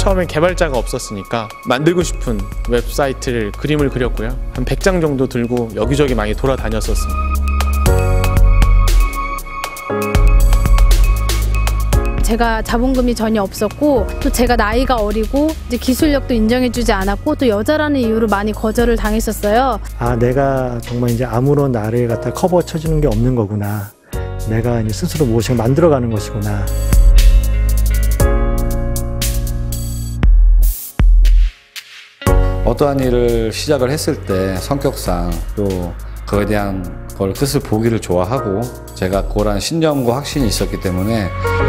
처음엔 개발자가 없었으니까 만들고 싶은 웹사이트를 그림을 그렸고요. 한 100장 정도 들고 여기저기 많이 돌아다녔었습니다. 제가 자본금이 전혀 없었고 또 제가 나이가 어리고 이제 기술력도 인정해주지 않았고 또 여자라는 이유로 많이 거절을 당했었어요. 아, 내가 정말 이제 아무런 나를 갖다 커버 쳐주는 게 없는 거구나. 내가 이제 스스로 무엇을 만들어가는 것이구나. 어떠한 일을 시작을 했을 때 성격상 또 그에 대한 걸 뜻을 보기를 좋아하고 제가 그런 신념과 확신이 있었기 때문에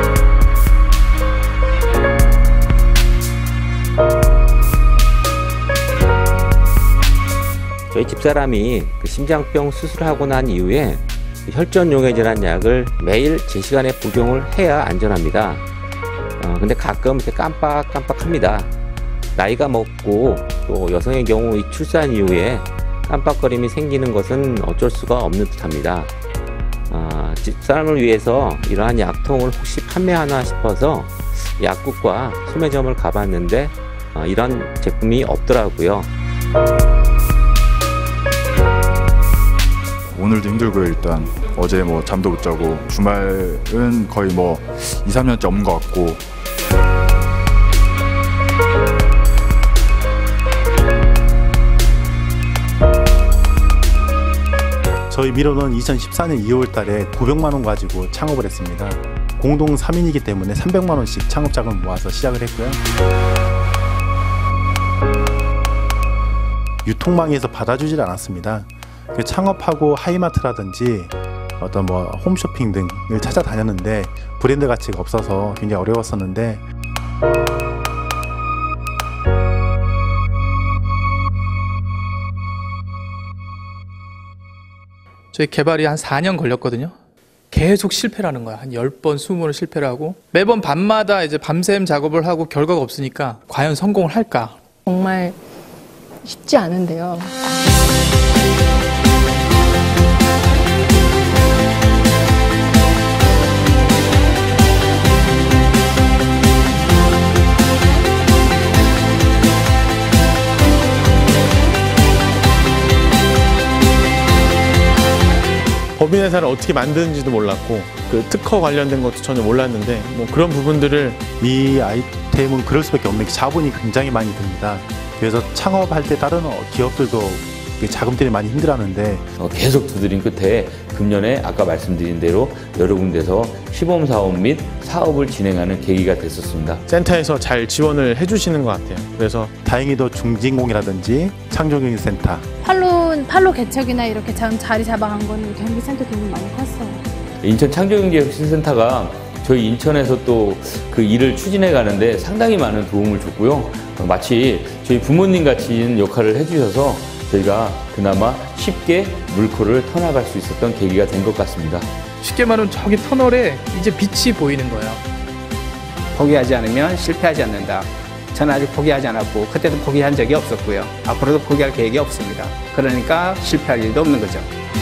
저희 집사람이 심장병 수술하고 난 이후에 혈전용해제라는 약을 매일 제 시간에 복용을 해야 안전합니다. 근데 가끔 이렇게 깜빡깜빡합니다. 나이가 먹고 또 여성의 경우 이 출산 이후에 깜빡거림이 생기는 것은 어쩔 수가 없는 듯합니다. 집사람을 위해서 이러한 약통을 혹시 판매하나 싶어서 약국과 소매점을 가봤는데 이런 제품이 없더라고요. 오늘도 힘들고요. 일단 어제 잠도 못 자고 주말은 거의 2, 3년째 없는 것 같고 저희 미로는 2014년 2월 달에 900만 원 가지고 창업을 했습니다. 공동 3인이기 때문에 300만 원씩 창업 자금을 모아서 시작을 했고요. 유통망에서 받아주질 않았습니다. 창업하고 하이마트라든지 어떤 홈쇼핑 등을 찾아다녔는데 브랜드 가치가 없어서 굉장히 어려웠었는데 저희 개발이 한 4년 걸렸거든요. 계속 실패라는 거야. 한 10번, 20번을 실패를 하고 매번 밤마다 이제 밤샘 작업을 하고 결과가 없으니까 과연 성공을 할까? 정말 쉽지 않은데요. 법인회사를 어떻게 만드는지도 몰랐고 그 특허 관련된 것도 전혀 몰랐는데 그런 부분들을 이 아이템은 그럴 수밖에 없는 게 자본이 굉장히 많이 듭니다. 그래서 창업할 때 다른 기업들도 자금 때문에 많이 힘들어하는데 계속 두드린 끝에 금년에 아까 말씀드린 대로 여러 군데서 시범 사업 및 사업을 진행하는 계기가 됐었습니다. 센터에서 잘 지원을 해주시는 것 같아요. 그래서 다행히도 중진공이라든지 창조경제센터 팔로 개척이나 이렇게 자리 잡아간 거는 경기센터 도움이 많이 컸어요. 인천 창조경제혁신센터가 저희 인천에서 또 그 일을 추진해 가는데 상당히 많은 도움을 줬고요. 마치 저희 부모님 같은 역할을 해주셔서 저희가 그나마 쉽게 물꼬를 터나갈 수 있었던 계기가 된 것 같습니다. 쉽게 말하면 저기 터널에 이제 빛이 보이는 거예요. 포기하지 않으면 실패하지 않는다. 저는 아직 포기하지 않았고 그때도 포기한 적이 없었고요. 앞으로도 포기할 계획이 없습니다. 그러니까 실패할 일도 없는 거죠.